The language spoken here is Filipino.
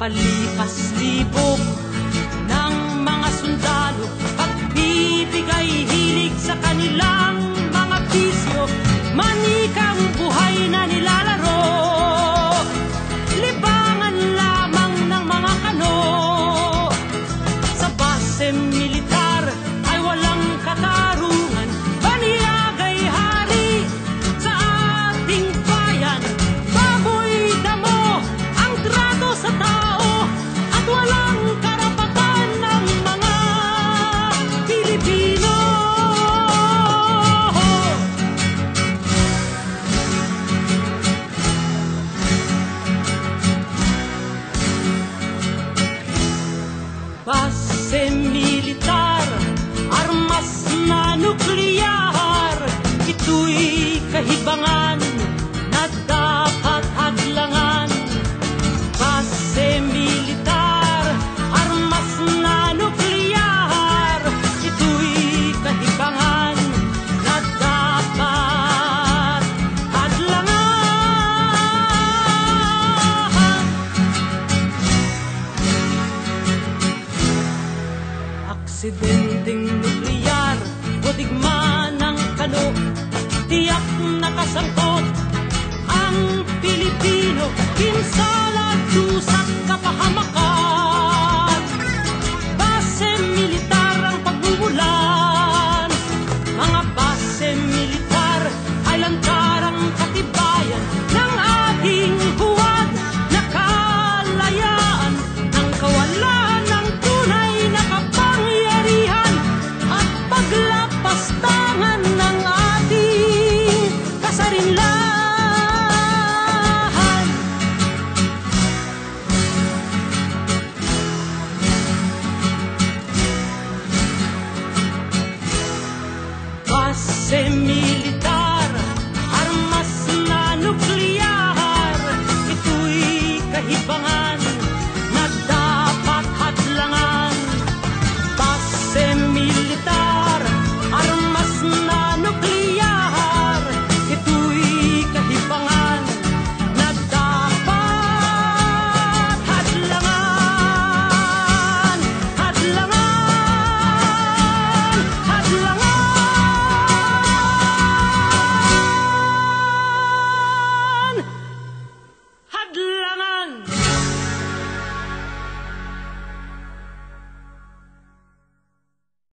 Palipas-libog ng mga sundalo, pagbibigay hilig sa kanilang mga bisyo, manikang buhay na nilalaro, libangan lamang ng mga kano. Sa base militar ay walang katarungan, baniyagay hari sa ating bayan. Baboy damo ang trato sa tao at walang karapatan ng mga Pilipino. Base militar, armas na nukleyar, ito'y kahibangan na dapat hadlangan. Base militar, armas na nukleyar, ito'y kahibangan na dapat hadlangan. Aksidenteng nukleyar o digma ng kano, tiyak nakasangkot ang Pilipino, pinsala, dusat, kapahamakan. Base militar ang pagmumulan, mga base militar ay lantarang katibayan ng ating huwad na kalayaan, ng kawalan ng tunay na kapangyarihan at paglapastangan ng ating kasarinlan. Base